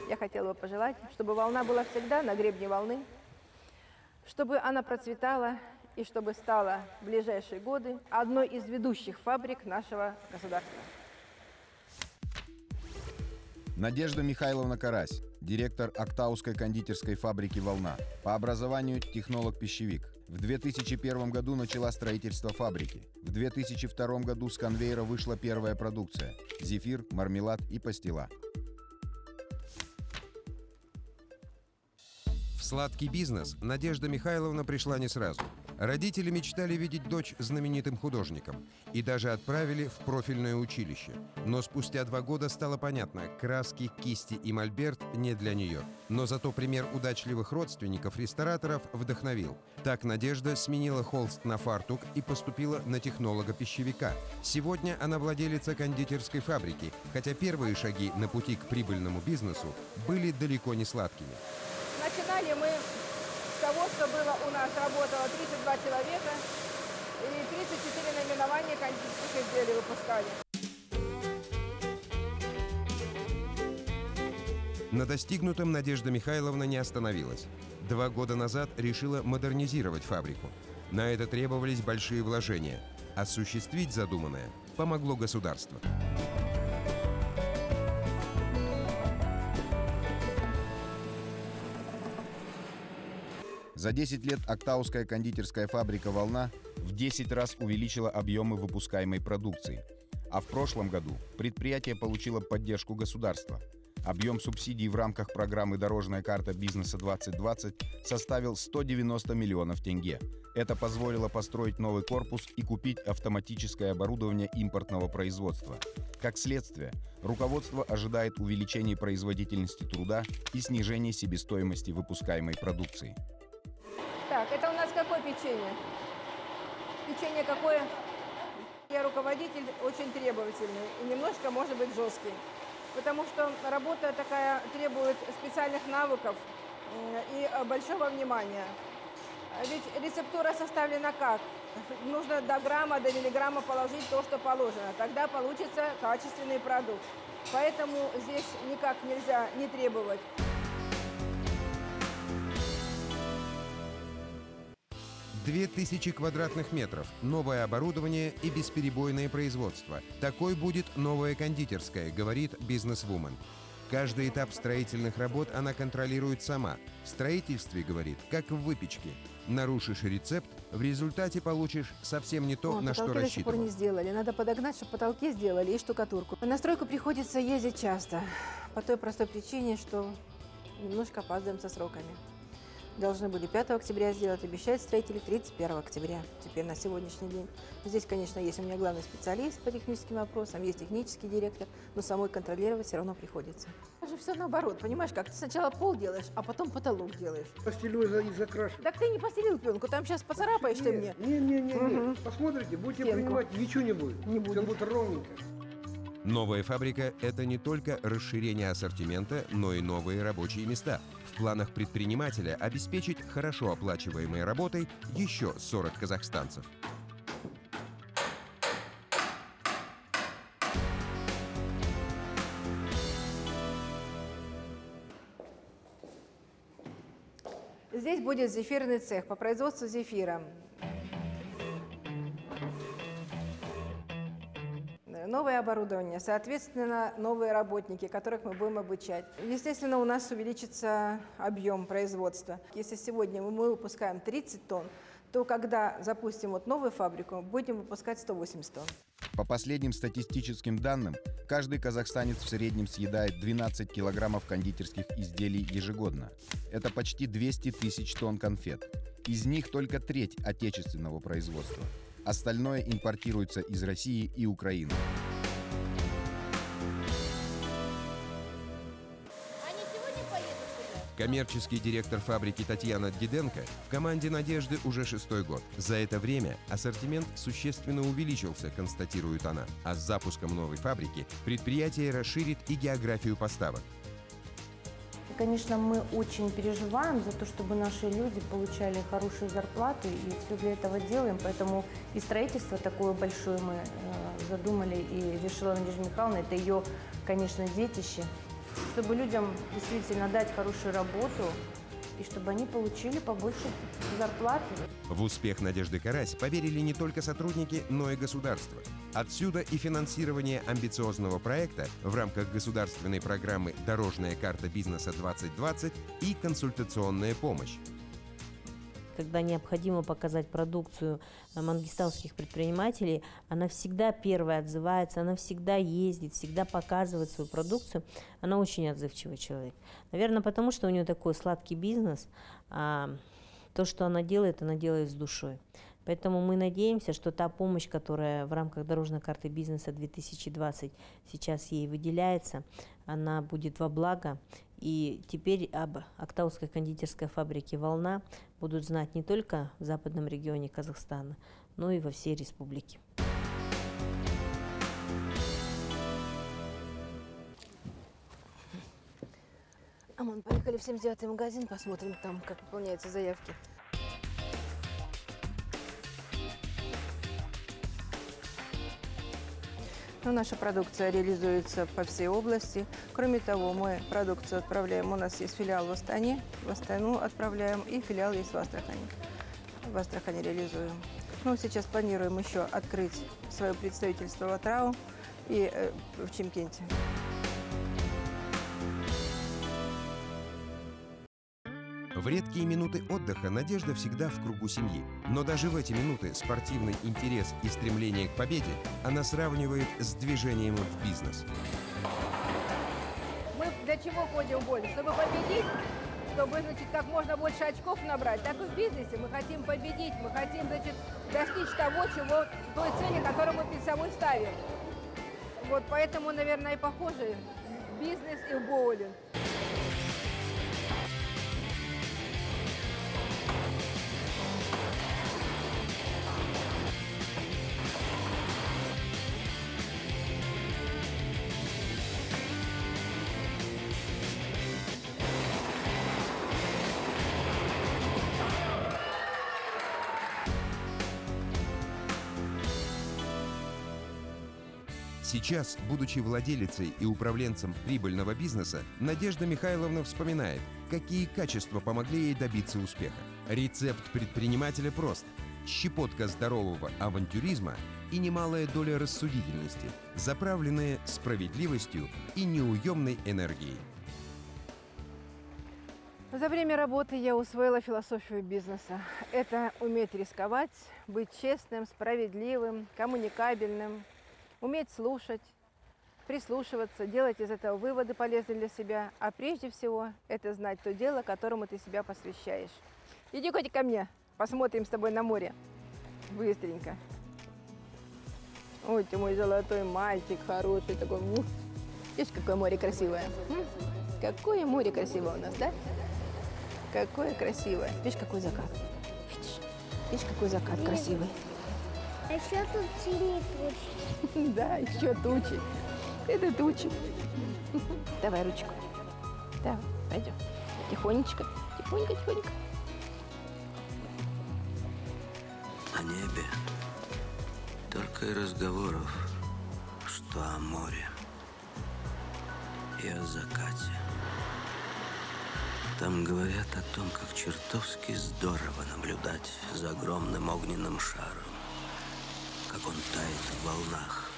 Я хотела бы пожелать, чтобы волна была всегда на гребне волны, чтобы она процветала и чтобы стала в ближайшие годы одной из ведущих фабрик нашего государства. Надежда Михайловна Карась, директор Актауской кондитерской фабрики «Волна». По образованию технолог-пищевик. В 2001 году начала строительство фабрики. В 2002 году с конвейера вышла первая продукция – зефир, мармелад и пастила. В сладкий бизнес Надежда Михайловна пришла не сразу. Родители мечтали видеть дочь знаменитым художником и даже отправили в профильное училище. Но спустя 2 года стало понятно, краски, кисти и мольберт не для нее. Но зато пример удачливых родственников-рестораторов вдохновил. Так Надежда сменила холст на фартук и поступила на технолога-пищевика. Сегодня она владелица кондитерской фабрики, хотя первые шаги на пути к прибыльному бизнесу были далеко не сладкими. Начинали мы с того, что было у нас, работало 32 человека, и 34 наименования кондитерских изделий выпускали. На достигнутом Надежда Михайловна не остановилась. 2 года назад решила модернизировать фабрику. На это требовались большие вложения. Осуществить задуманное помогло государство. За 10 лет Актауская кондитерская фабрика «Волна» в 10 раз увеличила объемы выпускаемой продукции. А в прошлом году предприятие получило поддержку государства. Объем субсидий в рамках программы «Дорожная карта бизнеса-2020» составил 190 миллионов тенге. Это позволило построить новый корпус и купить автоматическое оборудование импортного производства. Как следствие, руководство ожидает увеличения производительности труда и снижения себестоимости выпускаемой продукции. Так, это у нас какое печенье? Печенье какое? Я руководитель очень требовательный и немножко, может быть, жесткий. Потому что работа такая требует специальных навыков и большого внимания. Ведь рецептура составлена как? Нужно до грамма, до миллиграмма положить то, что положено. Тогда получится качественный продукт. Поэтому здесь никак нельзя не требовать. 2000 квадратных метров, новое оборудование и бесперебойное производство. Такой будет новая кондитерская, говорит бизнесвумен. Каждый этап строительных работ она контролирует сама. В строительстве, говорит, как в выпечке. Нарушишь рецепт, в результате получишь совсем не то, на что рассчитывал. Потолки до сих пор не сделали. Надо подогнать, чтобы потолки сделали и штукатурку. На стройку приходится ездить часто. По той простой причине, что немножко опаздываем со сроками. Должны были 5 октября сделать, обещают строители 31 октября, теперь на сегодняшний день. Здесь, конечно, есть у меня главный специалист по техническим вопросам, есть технический директор, но самой контролировать все равно приходится. Это же все наоборот, понимаешь, как ты сначала пол делаешь, а потом потолок делаешь. Постелю и закрашу. Так ты не постелил пленку, там сейчас поцарапаешь ты мне. Не. Посмотрите, будете Стенку. принимать, ничего не будет. Не будет. Все будет ровненько. Новая фабрика – это не только расширение ассортимента, но и новые рабочие места. В планах предпринимателя обеспечить хорошо оплачиваемой работой еще 40 казахстанцев. Здесь будет зефирный цех по производству зефира. Новое оборудование, соответственно, новые работники, которых мы будем обучать. Естественно, у нас увеличится объем производства. Если сегодня мы выпускаем 30 тонн, то когда запустим вот новую фабрику, будем выпускать 180 тонн. По последним статистическим данным, каждый казахстанец в среднем съедает 12 килограммов кондитерских изделий ежегодно. Это почти 200 тысяч тонн конфет. Из них только треть отечественного производства. Остальное импортируется из России и Украины. Коммерческий директор фабрики Татьяна Диденко в команде «Надежды» уже 6-й год. За это время ассортимент существенно увеличился, констатирует она. А с запуском новой фабрики предприятие расширит и географию поставок. Конечно, мы очень переживаем за то, чтобы наши люди получали хорошие зарплаты, и все для этого делаем. Поэтому и строительство такое большое мы задумали, и решила Надежда Михайловна, это ее, конечно, детище. чтобы людям действительно дать хорошую работу и чтобы они получили побольше зарплаты. В успех Надежды Карась поверили не только сотрудники, но и государство. Отсюда и финансирование амбициозного проекта в рамках государственной программы «Дорожная карта бизнеса-2020» и консультационная помощь. Когда необходимо показать продукцию мангистауских предпринимателей, она всегда первая отзывается, она всегда ездит, всегда показывает свою продукцию. Она очень отзывчивый человек. Наверное, потому что у нее такой сладкий бизнес, а то, что она делает с душой. Поэтому мы надеемся, что та помощь, которая в рамках дорожной карты бизнеса 2020 сейчас ей выделяется, она будет во благо. И теперь об Актауской кондитерской фабрике «Волна» будут знать не только в западном регионе Казахстана, но и во всей республике. Аман, поехали в 79-й магазин, посмотрим там, как выполняются заявки. Ну, наша продукция реализуется по всей области. Кроме того, мы продукцию отправляем, у нас есть филиал в Астане, в Астану отправляем, и филиал есть в Астрахани. В Астрахани реализуем. Ну, сейчас планируем еще открыть свое представительство в Атрау и в Чимкенте. В редкие минуты отдыха Надежда всегда в кругу семьи. Но даже в эти минуты спортивный интерес и стремление к победе она сравнивает с движением в бизнес. Мы для чего ходим в бой? Чтобы победить, чтобы, значит, как можно больше очков набрать. Так и в бизнесе мы хотим победить, мы хотим, значит, достичь того, той цели, которую мы перед собой ставим. Вот поэтому, наверное, и похожи бизнес и боулинг. Сейчас, будучи владелицей и управленцем прибыльного бизнеса, Надежда Михайловна вспоминает, какие качества помогли ей добиться успеха. Рецепт предпринимателя прост. Щепотка здорового авантюризма и немалая доля рассудительности, заправленная справедливостью и неуемной энергией. За время работы я усвоила философию бизнеса. Это уметь рисковать, быть честным, справедливым, коммуникабельным, уметь слушать, прислушиваться, делать из этого выводы полезные для себя. А прежде всего, это знать то дело, которому ты себя посвящаешь. Иди, котик, ко мне, посмотрим с тобой на море. Быстренько. Ой, ты мой золотой мальчик, хороший такой. Видишь, какое море красивое? Какое море красивое у нас, да? Какое красивое. Видишь, какой закат? Видишь, какой закат красивый. А еще тут синие тучи. Да, еще тучи. Это тучи. Давай ручку. Давай, пойдем. Тихонечко, тихонько, тихонько. О небе только и разговоров, что о море и о закате. Там говорят о том, как чертовски здорово наблюдать за огромным огненным шаром, как он тает в волнах,